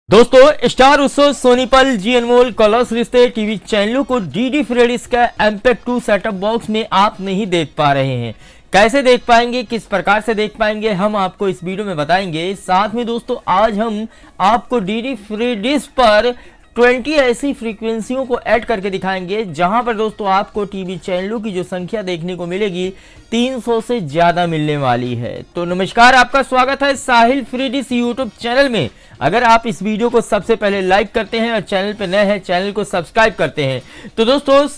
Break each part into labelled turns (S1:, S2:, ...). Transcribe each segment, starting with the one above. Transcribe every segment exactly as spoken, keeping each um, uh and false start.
S1: दोस्तों स्टार उत्सव, सोनीपल, जी अनमोल, कलर्स रिश्ते टीवी चैनलों को डीडी फ्रेडिस का एमपेक्ट टू सेटअप बॉक्स में आप नहीं देख पा रहे हैं। कैसे देख पाएंगे, किस प्रकार से देख पाएंगे, हम आपको इस वीडियो में बताएंगे। साथ में दोस्तों आज हम आपको डीडी फ्रेडिस पर बीस ऐसी फ्रीक्वेंसियों को ऐड करके दिखाएंगे जहां पर दोस्तों आपको टीवी चैनलों की जो संख्या देखने को मिलेगी तीन सौ से ज्यादा मिलने वाली है। तो नमस्कार, आपका स्वागत है साहिल फ्रीडिस यूट्यूब चैनल में। अगर आप इस वीडियो को सबसे पहले लाइक करते हैं और चैनल पर नए हैं, चैनल को सब्सक्राइब करते हैं, तो दोस्तों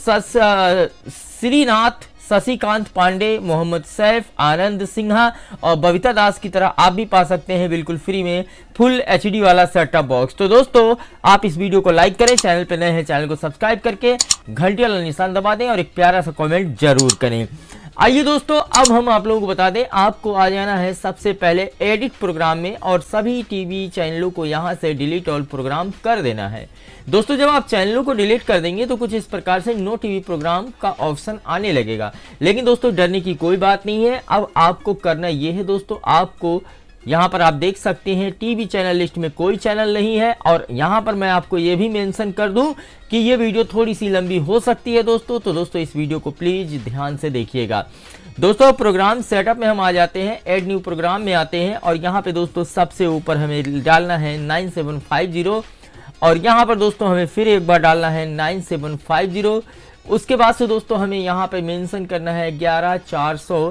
S1: श्रीनाथ, शशिकांत पांडे, मोहम्मद सैफ, आनंद सिन्हा और बबीता दास की तरह आप भी पा सकते हैं बिल्कुल फ्री में फुल एचडी वाला सेटअप बॉक्स। तो दोस्तों आप इस वीडियो को लाइक करें, चैनल पर नए हैं चैनल को सब्सक्राइब करके घंटी वाला निशान दबा दें और एक प्यारा सा कमेंट जरूर करें। आइए दोस्तों अब हम आप लोगों को बता दें, आपको आ जाना है सबसे पहले एडिट प्रोग्राम में और सभी टीवी चैनलों को यहां से डिलीट ऑल प्रोग्राम कर देना है। दोस्तों जब आप चैनलों को डिलीट कर देंगे तो कुछ इस प्रकार से नो टीवी प्रोग्राम का ऑप्शन आने लगेगा, लेकिन दोस्तों डरने की कोई बात नहीं है। अब आपको करना यह है दोस्तों, आपको यहाँ पर आप देख सकते हैं टीवी चैनल लिस्ट में कोई चैनल नहीं है और यहाँ पर मैं आपको ये भी मेंशन कर दूं कि ये वीडियो थोड़ी सी लंबी हो सकती है दोस्तों, तो दोस्तों इस वीडियो को प्लीज ध्यान से देखिएगा। दोस्तों प्रोग्राम सेटअप में हम आ जाते हैं, ऐड न्यू प्रोग्राम में आते हैं और यहाँ पे दोस्तों सबसे ऊपर हमें डालना है नाइन सेवन फाइव जीरो और यहाँ पर दोस्तों हमें फिर एक बार डालना है नाइन सेवन फाइव जीरो। उसके बाद से दोस्तों हमें यहाँ पे मेंशन करना है ग्यारह चार सौ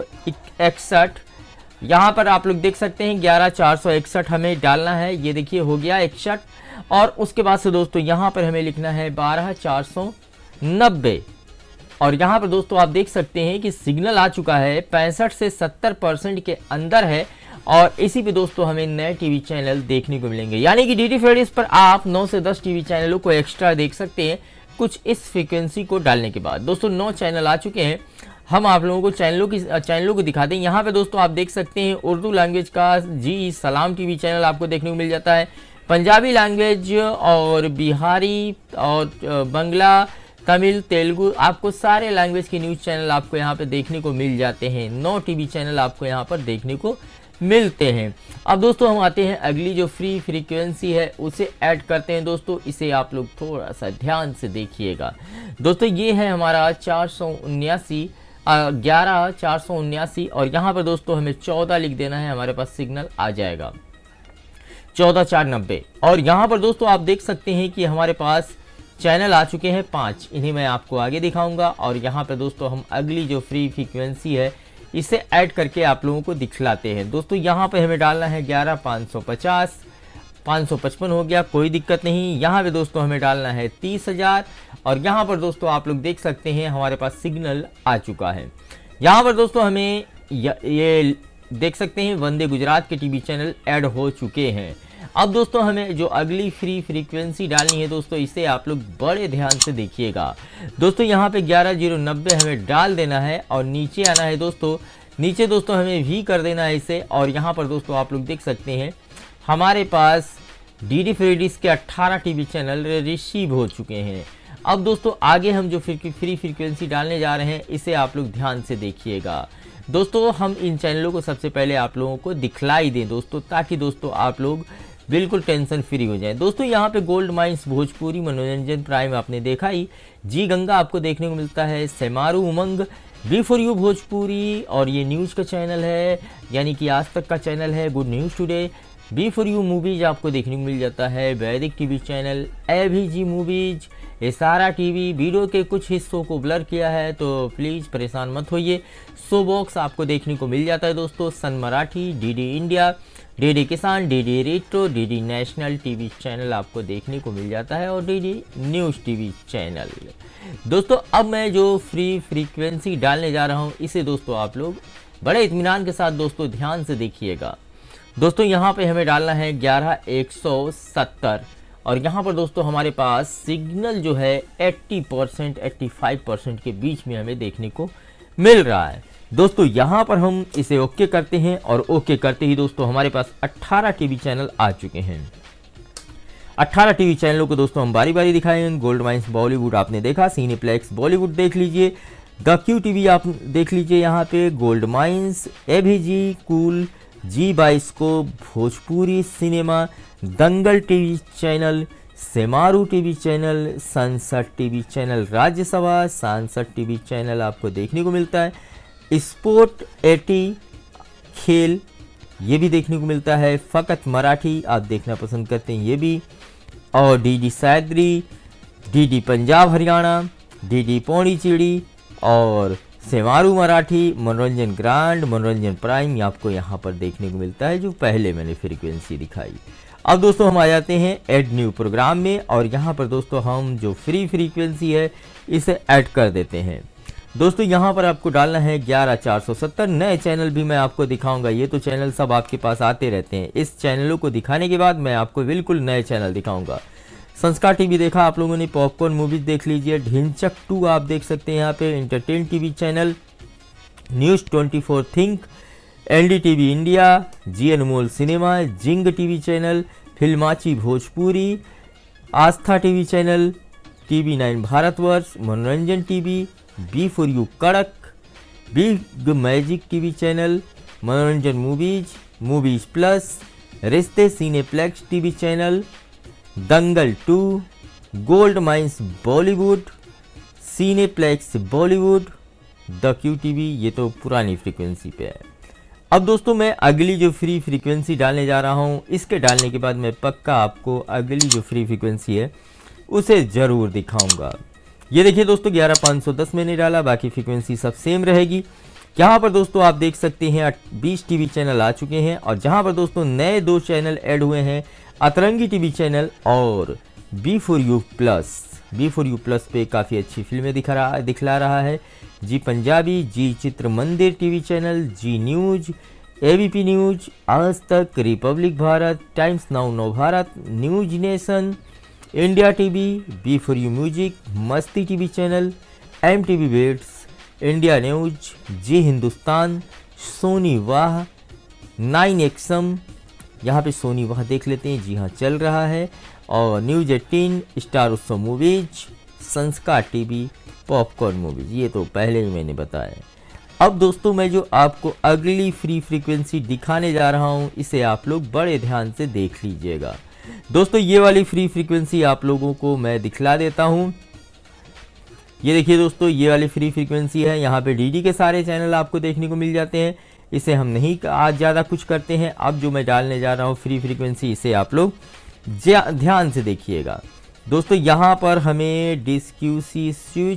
S1: इकसठ। यहाँ पर आप लोग देख सकते हैं ग्यारह चार सौ इकसठ हमें डालना है, ये देखिए हो गया इकसठ। और उसके बाद से दोस्तों यहाँ पर हमें लिखना है बारह चार सौ नब्बे और यहाँ पर दोस्तों आप देख सकते हैं कि सिग्नल आ चुका है, पैंसठ से सत्तर परसेंट के अंदर है और इसी पे दोस्तों हमें नए टीवी चैनल देखने को मिलेंगे। यानी कि डीडी फ्रेडिस पर आप नौ से दस टीवी चैनलों को एक्स्ट्रा देख सकते हैं कुछ इस फ्रीक्वेंसी को डालने के बाद। दोस्तों नौ चैनल आ चुके हैं, हम आप लोगों को चैनलों की चैनलों को दिखा दें। यहाँ पे दोस्तों आप देख सकते हैं उर्दू लैंग्वेज का जी सलाम टीवी चैनल आपको देखने को मिल जाता है, पंजाबी लैंग्वेज और बिहारी और बंगला, तमिल, तेलुगु, आपको सारे लैंग्वेज के न्यूज़ चैनल आपको यहाँ पे देखने को मिल जाते हैं। नौ टीवी चैनल आपको यहाँ पर देखने को मिलते हैं। अब दोस्तों हम आते हैं अगली जो फ्री फ्रीक्वेंसी है उसे ऐड करते हैं। दोस्तों इसे आप लोग थोड़ा सा ध्यान से देखिएगा। दोस्तों ये है हमारा चार सौ उन्यासी ग्यारह चार सौ उन्यासी और यहाँ पर दोस्तों हमें चौदह लिख देना है, हमारे पास सिग्नल आ जाएगा चौदह चार नब्बे। और यहाँ पर दोस्तों आप देख सकते हैं कि हमारे पास चैनल आ चुके हैं पाँच, इन्हें मैं आपको आगे दिखाऊंगा। और यहाँ पर दोस्तों हम अगली जो फ्री फ्रीक्वेंसी है इसे ऐड करके आप लोगों को दिखलाते हैं। दोस्तों यहाँ पे हमें डालना है ग्यारह पाँच सौ पचास, पाँच सौ पचपन हो गया, कोई दिक्कत नहीं। यहाँ पे दोस्तों हमें डालना है तीस हजार और यहाँ पर दोस्तों आप लोग देख सकते हैं हमारे पास सिग्नल आ चुका है। यहाँ पर दोस्तों हमें ये देख सकते हैं वंदे गुजरात के टीवी चैनल ऐड हो चुके हैं। अब दोस्तों हमें जो अगली फ्री फ्रीक्वेंसी डालनी है दोस्तों इसे आप लोग बड़े ध्यान से देखिएगा। दोस्तों यहाँ पे ग्यारह जीरो नब्बे हमें डाल देना है और नीचे आना है दोस्तों, नीचे दोस्तों हमें भी कर देना है इसे। और यहाँ पर दोस्तों आप लोग देख सकते हैं हमारे पास डीडी फ्रेडिस के अट्ठारह टीवी चैनल रिसीव हो चुके हैं। अब दोस्तों आगे हम जो फ्री फ्रीक्वेंसी डालने जा रहे हैं इसे आप लोग ध्यान से देखिएगा। दोस्तों हम इन चैनलों को सबसे पहले आप लोगों को दिखलाई दें दोस्तों, ताकि दोस्तों आप लोग बिल्कुल टेंशन फ्री हो जाए। दोस्तों यहाँ पे गोल्ड माइंस भोजपुरी, मनोरंजन प्राइम आपने देखा ही, जी गंगा आपको देखने को मिलता है, Shemaroo, Umang, B for U Bhojpuri और ये न्यूज़ का चैनल है यानी कि आज तक का चैनल है, good news today, B for U movies आपको देखने को मिल जाता है, वैदिक टीवी चैनल, ए भी जी मूवीज, ये सारा टीवी। वीडियो के कुछ हिस्सों को ब्लर किया है तो प्लीज़ परेशान मत होइए। शो बॉक्स आपको देखने को मिल जाता है दोस्तों, Sun Marathi, DD India, DD Kisan, DD retro, DD national TV channel आपको देखने को मिल जाता है और डीडी न्यूज़ टीवी चैनल। दोस्तों अब मैं जो फ्री फ्रीक्वेंसी डालने जा रहा हूँ इसे दोस्तों आप लोग बड़े इत्मीनान के साथ दोस्तों ध्यान से देखिएगा। दोस्तों यहाँ पे हमें डालना है ग्यारह एक सौ सत्तर और यहाँ पर दोस्तों हमारे पास सिग्नल जो है अस्सी परसेंट पचासी परसेंट के बीच में हमें देखने को मिल रहा है। दोस्तों यहाँ पर हम इसे ओके करते हैं और ओके करते ही दोस्तों हमारे पास अट्ठारह टीवी चैनल आ चुके हैं। अट्ठारह टीवी चैनलों को दोस्तों हम बारी बारी दिखाएं। गोल्ड माइंस बॉलीवुड आपने देखा, सिनेप्लेक्स बॉलीवुड देख लीजिए, द क्यू टीवी आप देख लीजिए, यहाँ पे gold mines, AVG, cool, Zee bioscope, Bhojpuri cinema, Dangal TV channel, Shemaroo TV channel, Sansad TV channel, Rajya Sabha Sansad TV channel आपको देखने को मिलता है। स्पोर्ट एटी खेल ये भी देखने को मिलता है। फ़कत मराठी आप देखना पसंद करते हैं ये भी, और DD Sahyadri, DD Punjab Haryana, DD Pondicherry और सेमारू मराठी, मनोरंजन ग्रांड, मनोरंजन प्राइम ये आपको यहाँ पर देखने को मिलता है, जो पहले मैंने फ्रीक्वेंसी दिखाई। अब दोस्तों हम आ जाते हैं ऐड न्यू प्रोग्राम में, और यहाँ पर दोस्तों हम जो फ्री फ्रीक्वेंसी है इसे ऐड कर देते हैं। दोस्तों यहाँ पर आपको डालना है ग्यारह चार सौ सत्तर। नए चैनल भी मैं आपको दिखाऊंगा, ये तो चैनल सब आपके पास आते रहते हैं। इस चैनलों को दिखाने के बाद मैं आपको बिल्कुल नए चैनल दिखाऊंगा। संस्कार टीवी देखा आप लोगों ने, पॉपकॉर्न मूवीज देख लीजिए, ढिंचक टू आप देख सकते हैं यहाँ पे, entertain TV channel, news twenty four think, NDTV India, Zee Anmol cinema, Zing TV channel, Filamchi Bhojpuri, Aastha TV channel, TV nine Bharatvarsh, Manoranjan TV, B for U Kadak, big magic TV channel, Manoranjan movies, movies plus, Rishtey cineplex TV channel, Dangal two, gold mines Bollywood, cineplex Bollywood, the Q TV ये तो पुरानी frequency पे है। अब दोस्तों मैं अगली जो फ्री फ्रीक्वेंसी डालने जा रहा हूँ, इसके डालने के बाद मैं पक्का आपको अगली जो फ्री फ्रीक्वेंसी है उसे ज़रूर दिखाऊंगा। ये देखिए दोस्तों ग्यारह पाँच सौ दस मैंने डाला, बाकी फ्रीक्वेंसी सब सेम रहेगी। यहाँ पर दोस्तों आप देख सकते हैं बीस टीवी चैनल आ चुके हैं, और जहाँ पर दोस्तों नए दो चैनल ऐड हुए हैं, अतरंगी टीवी चैनल और B for U plus. B for U plus पे काफ़ी अच्छी फिल्में दिखा रहा दिखला रहा है। जी Punjabi, Zee Chitra Mandir TV channel, Zee news, ABP news, Aaj Tak, republic Bharat, times now Nav Bharat, news nation, India TV, B for U music, Masti TV channel, M TV beats, India news, Zee Hindustan, Sony Wah, nine एक्सम, यहाँ पे सोनी वाह देख लेते हैं, जी हाँ चल रहा है, और news eighteen, star Utsav movies, Sanskar TV, popcorn movies ये तो पहले ही मैंने बताया। अब दोस्तों मैं जो आपको अगली फ्री फ्रीक्वेंसी दिखाने जा रहा हूँ इसे आप लोग बड़े ध्यान से देख लीजिएगा। दोस्तों ये वाली फ्री फ्रीक्वेंसी आप लोगों को मैं दिखला देता हूँ। ये देखिए दोस्तों ये वाली फ्री फ्रीक्वेंसी है, यहाँ पे डीडी के सारे चैनल आपको देखने को मिल जाते हैं। इसे हम नहीं आज ज़्यादा कुछ करते हैं। अब जो मैं डालने जा रहा हूँ फ्री फ्रीक्वेंसी, इसे आप लोग ध्यान से देखिएगा। दोस्तों यहाँ पर हमें डिस्क्यूसी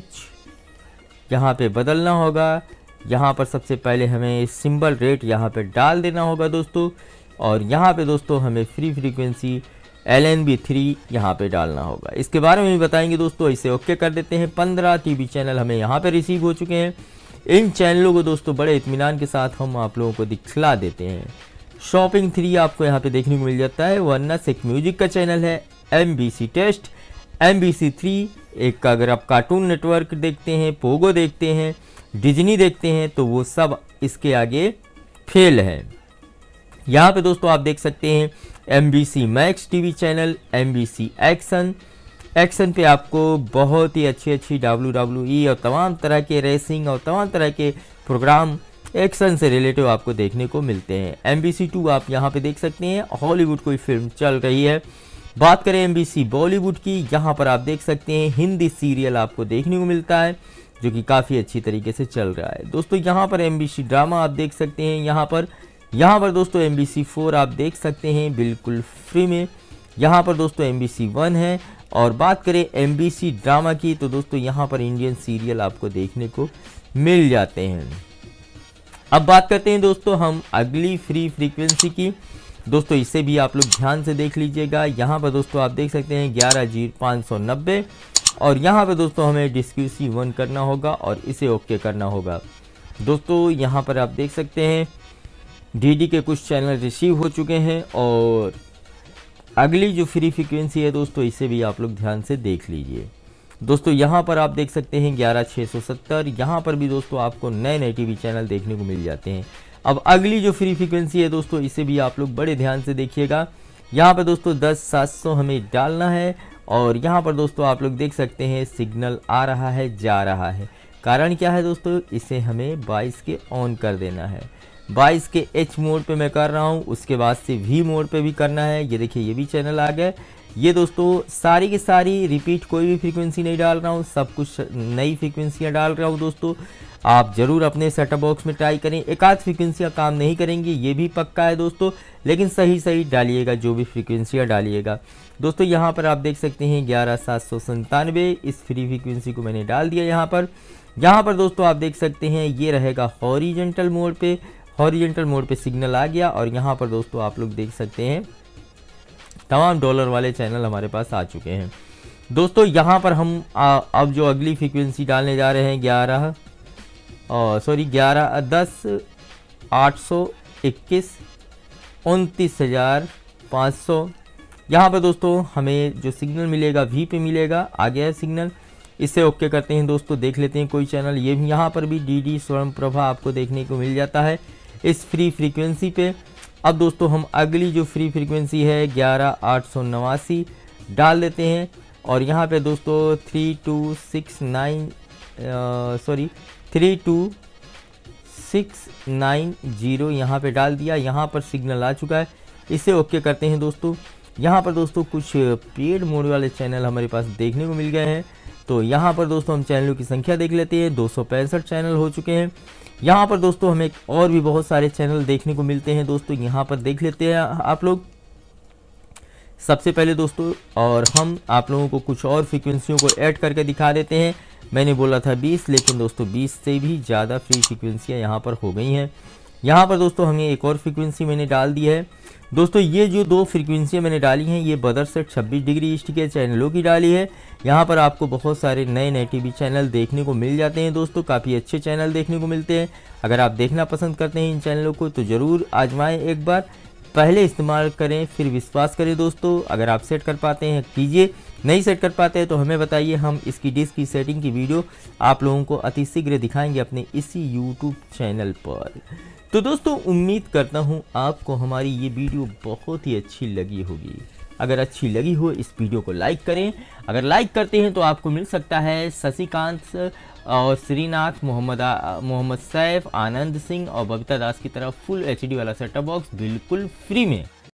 S1: स्विच यहाँ पे बदलना होगा। यहाँ पर सबसे पहले हमें सिंबल रेट यहाँ पे डाल देना होगा दोस्तों, और यहाँ पे दोस्तों हमें free frequency L N B three यहाँ पे डालना होगा। इसके बारे में भी बताएंगे दोस्तों, इसे ओके कर देते हैं। पंद्रह टीवी चैनल हमें यहाँ पे रिसीव हो चुके हैं। इन चैनलों को दोस्तों बड़े इत्मीनान के साथ हम आप लोगों को दिखला देते हैं। शॉपिंग थ्री आपको यहाँ पे देखने को मिल जाता है, वरना सिक म्यूजिक का चैनल है, M B C test, M B C three, एक का अगर आप कार्टून नेटवर्क देखते हैं, पोगो देखते हैं, डिज्नी देखते हैं तो वो सब इसके आगे फेल है। यहाँ पे दोस्तों आप देख सकते हैं M B C max TV channel, M B C action. Action पे आपको बहुत ही अच्छी अच्छी डब्ल्यू डब्ल्यू ई और तमाम तरह के रेसिंग और तमाम तरह के प्रोग्राम एक्शन से रिलेटिव आपको देखने को मिलते हैं। एम बी सी टू आप यहाँ पे देख सकते हैं, हॉलीवुड कोई फिल्म चल रही है। बात करें एम बी सी बॉलीवुड की, यहाँ पर आप देख सकते हैं हिंदी सीरियल आपको देखने को मिलता है जो कि काफ़ी अच्छी तरीके से चल रहा है। दोस्तों यहाँ पर एम बी सी ड्रामा आप देख सकते हैं, यहाँ पर यहाँ पर दोस्तों एम बी सी फोर आप देख सकते हैं बिल्कुल फ्री में। यहाँ पर दोस्तों एम बी सी वन है। और बात करें एम बी सी ड्रामा की तो दोस्तों यहाँ पर इंडियन सीरियल आपको देखने को मिल जाते हैं। अब बात करते हैं दोस्तों हम अगली फ्री फ्रीक्वेंसी की। दोस्तों इसे भी आप लोग ध्यान से देख लीजिएगा। यहाँ पर दोस्तों आप देख सकते हैं ग्यारह जीरो पाँच सौ नब्बे, और यहाँ पर दोस्तों हमें डिस्क्यूसी वन करना होगा और इसे ओके करना होगा। दोस्तों यहाँ पर आप देख सकते हैं डीडी के कुछ चैनल रिसीव हो चुके हैं, और अगली जो फ्री फ्रीक्वेंसी है दोस्तों इसे भी आप लोग ध्यान से देख लीजिए। दोस्तों यहाँ पर आप देख सकते हैं ग्यारह छः सौ सत्तर, यहाँ पर भी दोस्तों आपको नए नए टीवी चैनल देखने को मिल जाते हैं। अब अगली जो फ्री फ्रीक्वेंसी है दोस्तों इसे भी आप लोग बड़े ध्यान से देखिएगा। यहाँ पर दोस्तों दस सात सौ हमें डालना है, और यहाँ पर दोस्तों आप लोग देख सकते हैं सिग्नल आ रहा है जा रहा है। कारण क्या है दोस्तों, इसे हमें बाईस के ऑन कर देना है। बाईस के एच मोड पे मैं कर रहा हूँ, उसके बाद से वी मोड पे भी करना है। ये देखिए ये भी चैनल आ गया। ये दोस्तों सारी की सारी रिपीट कोई भी फ्रीक्वेंसी नहीं डाल रहा हूँ, सब कुछ नई फ्रीक्वेंसियाँ डाल रहा हूँ दोस्तों। आप ज़रूर अपने सेटअप बॉक्स में ट्राई करें। एक आध फ्रीक्वेंसियाँ काम नहीं करेंगी ये भी पक्का है दोस्तों, लेकिन सही सही डालिएगा जो भी फ्रीक्वेंसियाँ डालिएगा दोस्तों। यहाँ पर आप देख सकते हैं ग्यारह सात सौ संतानवे, इस फ्री फ्रीक्वेंसी को मैंने डाल दिया यहाँ पर। यहाँ पर दोस्तों आप देख सकते हैं ये रहेगा हॉरिजेंटल मोड पे, हॉरिजेंटल मोड पे सिग्नल आ गया। और यहाँ पर दोस्तों आप लोग देख सकते हैं तमाम डॉलर वाले चैनल हमारे पास आ चुके हैं दोस्तों। यहाँ पर हम आ, अब जो अगली फ्रीक्वेंसी डालने जा रहे हैं ग्यारह सॉरी ग्यारह दस आठ सौ इक्कीस उनतीस हज़ार पाँच सौ। यहाँ पर दोस्तों हमें जो सिग्नल मिलेगा वी पे मिलेगा, आ गया है सिग्नल। इसे ओके करते हैं दोस्तों, देख लेते हैं कोई चैनल। ये भी यहाँ पर भी डी डी स्वर्ण प्रभा आपको देखने को मिल जाता है इस फ्री फ्रीक्वेंसी पे। अब दोस्तों हम अगली जो फ्री फ्रीक्वेंसी है ग्यारह आठ सौ नवासी डाल देते हैं। और यहाँ पे दोस्तों three two six nine sorry three two six nine zero यहाँ पे डाल दिया। यहाँ पर सिग्नल आ चुका है, इसे ओके करते हैं दोस्तों। यहाँ पर दोस्तों कुछ पेड मोड वाले चैनल हमारे पास देखने को मिल गए हैं, तो यहाँ पर दोस्तों हम चैनलों की संख्या देख लेते हैं। दो सौ पैंसठ चैनल हो चुके हैं। यहाँ पर दोस्तों हमें और भी बहुत सारे चैनल देखने को मिलते हैं दोस्तों, यहाँ पर देख लेते हैं आप लोग सबसे पहले दोस्तों। और हम आप लोगों को कुछ और फ्रीक्वेंसियों को ऐड करके दिखा देते हैं। मैंने बोला था बीस, लेकिन दोस्तों बीस से भी ज़्यादा फ्री फ्रीक्वेंसियाँ यहाँ पर हो गई हैं। यहाँ पर दोस्तों हमें एक और फ्रीक्वेंसी मैंने डाल दी है दोस्तों। ये जो दो फ्रीक्वेंसियाँ मैंने डाली हैं ये बदर सेट छब्बीस डिग्री ईस्ट के चैनलों की डाली है। यहाँ पर आपको बहुत सारे नए नए टीवी चैनल देखने को मिल जाते हैं दोस्तों, काफ़ी अच्छे चैनल देखने को मिलते हैं। अगर आप देखना पसंद करते हैं इन चैनलों को तो ज़रूर आजमाएं एक बार, पहले इस्तेमाल करें फिर विश्वास करें दोस्तों। अगर आप सेट कर पाते हैं कीजिए, नहीं सेट कर पाते हैं तो हमें बताइए, हम इसकी डिस्क की सेटिंग की वीडियो आप लोगों को अतिशीघ्र दिखाएंगे अपने इसी यूट्यूब चैनल पर। तो दोस्तों उम्मीद करता हूँ आपको हमारी ये वीडियो बहुत ही अच्छी लगी होगी। अगर अच्छी लगी हो इस वीडियो को लाइक करें। अगर लाइक करते हैं तो आपको मिल सकता है शशिकांत और श्रीनाथ, मोहम्मद मोहम्मद सैफ, आनंद सिंह और बबीता दास की तरफ फुल एच डी वाला सेटअप बॉक्स बिल्कुल फ्री में।